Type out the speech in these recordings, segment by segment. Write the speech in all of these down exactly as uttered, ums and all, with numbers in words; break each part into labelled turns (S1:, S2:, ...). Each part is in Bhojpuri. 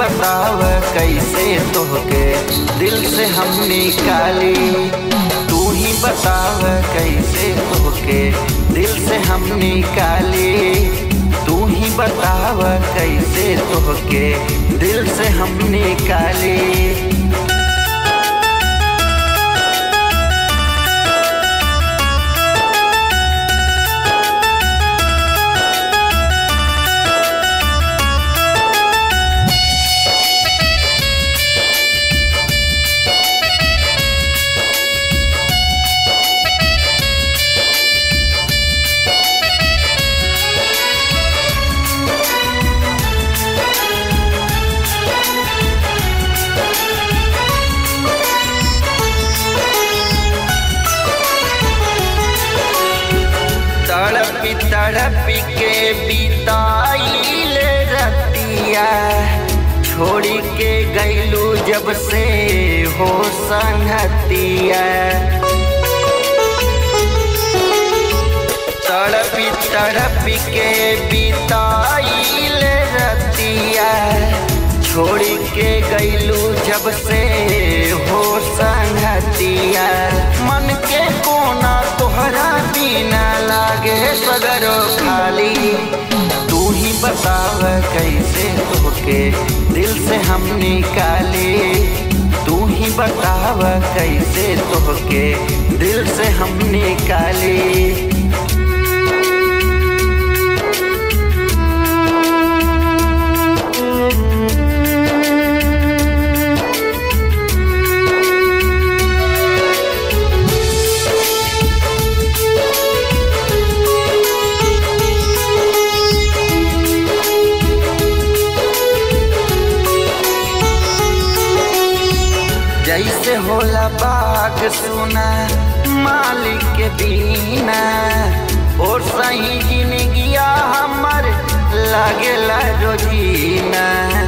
S1: बताव कैसे तोहके दिल से हम निकाली। तू ही बताव कैसे तोहके दिल से हम निकाली। तू ही बताव कैसे तोहके दिल से हम निकाली। तड़पी तड़पी के बिताइल रतिया, छोड़ी के गईलू जब से हो संगतिया। तड़पी तड़पी के बिताइल रतिया, छोड़ी के गईलू जब से हो संगतिया। मन के कोना तोहरा बिना लागे सगरो खाली। तू ही बताव कैसे तोहके दिल से हम निकाली। तू ही बताव कैसे तोहके दिल से हम निकाली। जैसे होला बाग सुना मालिक के बिना, और सही जिंदगिया हमर लागेला रोजीना।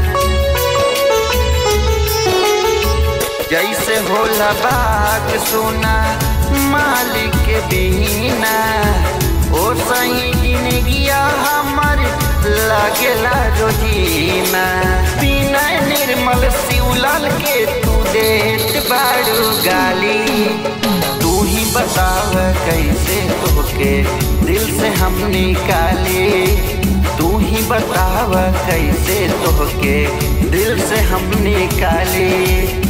S1: जैसे होला बाग सुना मालिक के बिना, और सही जिंदगिया हमर लागेला रोजीना। बिना निर्मल शिवलाल के तू देत बारू गाली। तू ही बताव कैसे तोहके दिल से हम निकाली। तू ही बताव कैसे तोहके दिल से हम निकाली।